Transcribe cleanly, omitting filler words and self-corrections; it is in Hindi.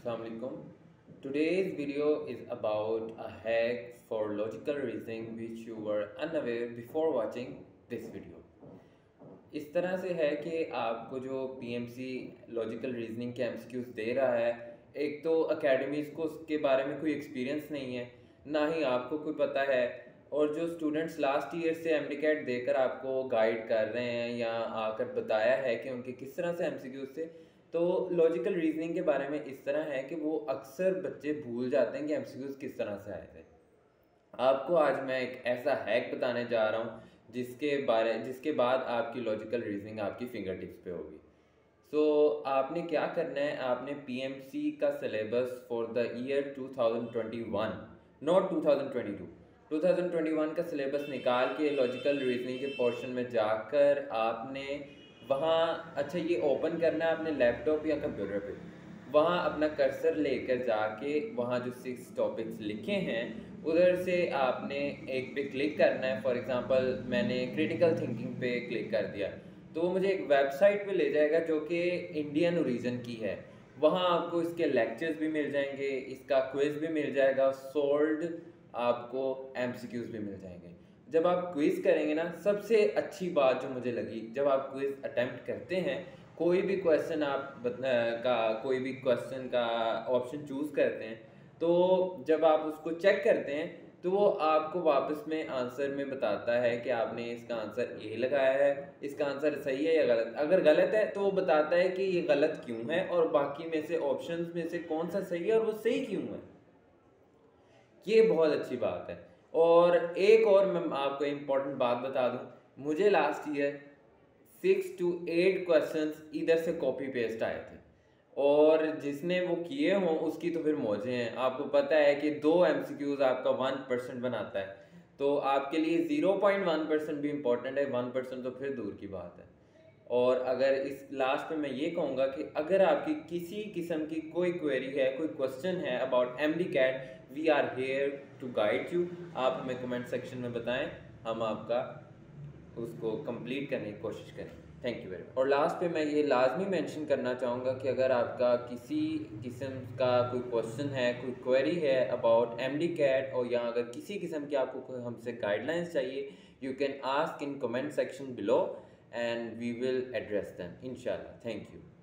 Assalamualaikum. Today's video is about a hack for logical reasoning which you were unaware before watching this video. इस तरह से है कि आपको जो PMC लॉजिकल रीजनिंग के MCQs दे रहा है, एक तो अकेडमीज़ को उसके बारे में कोई एक्सपीरियंस नहीं है, ना ही आपको कोई पता है, और जो स्टूडेंट्स लास्ट ईयर से MDCAT देकर आपको गाइड कर रहे हैं या आकर बताया है कि उनके किस तरह से MCQs थे, तो लॉजिकल रीजनिंग के बारे में इस तरह है कि वो अक्सर बच्चे भूल जाते हैं कि MCQs किस तरह से आए थे। आपको आज मैं एक ऐसा हैक बताने जा रहा हूँ जिसके बाद आपकी लॉजिकल रीजनिंग आपकी फिंगर टिप्स पे होगी। आपने क्या करना है, आपने PMC का syllabus for the year 2021 not 2021 का सिलेबस निकाल के लॉजिकल रीजनिंग के पोर्शन में जाकर आपने वहाँ ये ओपन करना है अपने लैपटॉप या कंप्यूटर पे। वहाँ अपना कर्सर लेकर जाके वहाँ जो 6 टॉपिक्स लिखे हैं उधर से आपने एक पे क्लिक करना है। फॉर एग्जांपल मैंने क्रिटिकल थिंकिंग पे क्लिक कर दिया तो वो मुझे एक वेबसाइट पे ले जाएगा जो कि इंडियन ओरिजिन की है। वहाँ आपको इसके लेक्चर्स भी मिल जाएंगे, इसका क्विज़ भी मिल जाएगा, सोल्ड आपको MCQs भी मिल जाएंगे। जब आप क्विज़ करेंगे ना, सबसे अच्छी बात जो मुझे लगी, जब आप क्विज़ अटेम्प्ट करते हैं, कोई भी क्वेश्चन कोई भी क्वेश्चन का ऑप्शन चूज़ करते हैं, तो जब आप उसको चेक करते हैं तो वो आपको वापस में आंसर में बताता है कि आपने इसका आंसर ये लगाया है, इसका आंसर सही है या गलत। अगर गलत है तो वो बताता है कि ये गलत क्यों है और बाकी में से ऑप्शंस में से कौन सा सही है और वो सही क्यों है। ये बहुत अच्छी बात है। और एक और मैं आपको इम्पोर्टेंट बात बता दूं, मुझे लास्ट ईयर 6 to 8 क्वेश्चंस इधर से कॉपी पेस्ट आए थे, और जिसने वो किए हों उसकी तो फिर मौजें हैं। आपको पता है कि 2 MCQs आपका 1% बनाता है, तो आपके लिए 0.1% भी इम्पोर्टेंट है, 1% तो फिर दूर की बात है। और अगर इस लास्ट में मैं ये कहूँगा कि अगर आपकी किसी किस्म की कोई क्वेरी है, कोई क्वेश्चन है about MDCAT, we are here to guide you. आप हमें कमेंट सेक्शन में बताएं, हम आपका उसको कंप्लीट करने की कोशिश करें। Thank you very much. और लास्ट पे मैं ये लाजमी मेंशन करना चाहूँगा कि अगर आपका किसी किस्म का कोई क्वेश्चन है, कोई क्वेरी है अबाउट MDCAT, और या अगर किसी किस्म की आपको कोई हमसे गाइडलाइंस चाहिए, you can ask in comment section below and we will address them inshallah. Thank you.